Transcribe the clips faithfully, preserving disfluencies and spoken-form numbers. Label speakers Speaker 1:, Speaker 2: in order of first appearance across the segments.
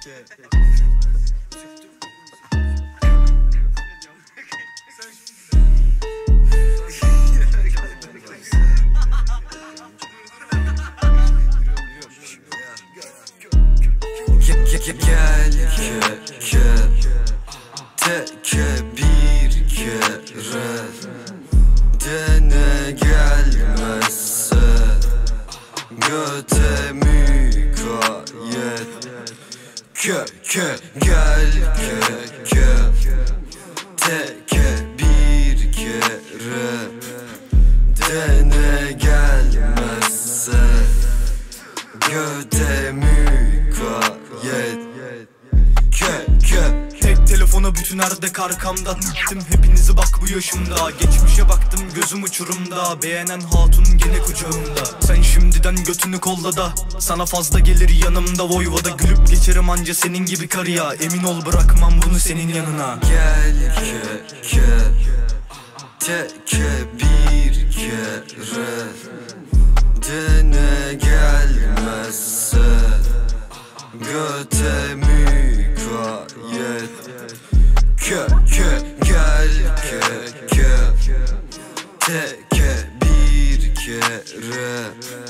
Speaker 1: Gel ke ke teke bir kere dene gelmezse göte mukayyet. Ke ke gel ke ke teke bir kere dene gelmezse göte mukayyet. Ke ke
Speaker 2: tek telefona bütün erdek arkamdan gittim hepinizi bak bu yaşımda. Geçmişe baktım gözüm uçurumda, beğenen hatun gene kucağımda. Sen şimdiden götünü kolla da sana fazla gelir yanımda. Voyvoda gülüp geçerim anca senin gibi karıya, emin ol bırakmam bunu senin yanına.
Speaker 1: Gel ke ke teke bir kere dene gelmezse göte mukayyet. Ke ke gel ke ke teke bir kere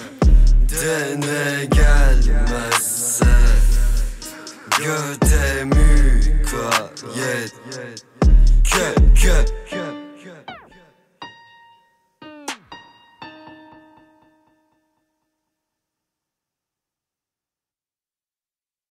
Speaker 1: dene gelmezse göte mukayyet. Ke ke